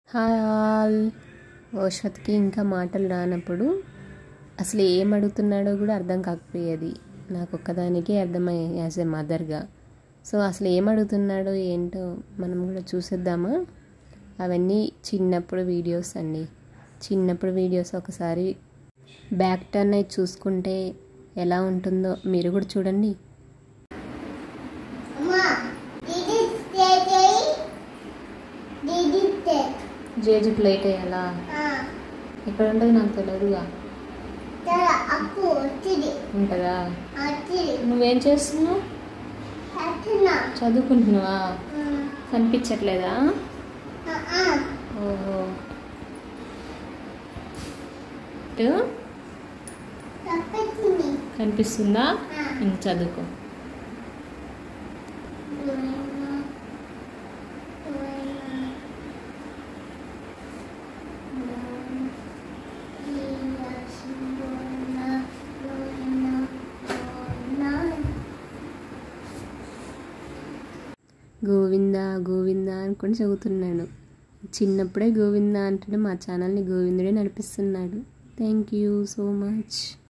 Hi all. ఓష్వత్కి ఇంకా మాటలు రానప్పుడు అసలు ఏం అడుగుతున్నాడో కూడా అర్థం కాకపోయేది. నాకు ఒక్కదానికే అర్థమయ్యే యాజ్ ఎ మదర్గా. సో అసలు ఏం అడుగుతున్నాడో ఏంటో మనం కూడా చూసేద్దామా. అవన్నీ చిన్నప్పుడు వీడియోస్ అండి. చిన్నప్పుడు వీడియోస్ ఒకసారి బ్యాక్ టర్న్ అయి చూసుకుంటే ఎలా ఉంటుందో మీరు కూడా చూడండి. జేజీ ప్లేట్ వేయాలా? ఎక్కడ ఉంటుంది నాకు తెలియదుగా. ఉంటుందా? నువ్వేం చేస్తున్నావు? చదువుకుంటున్నావా? కనిపించట్లేదా? ఓహో, కనిపిస్తుందా? ఇంక చదువుకో. గోవిందా గోవిందా అనుకుని చదువుతున్నాడు. చిన్నప్పుడే గోవిందా అంటుంటే మా ఛానల్ని గోవిందుడే నడిపిస్తున్నాడు. Thank you so much.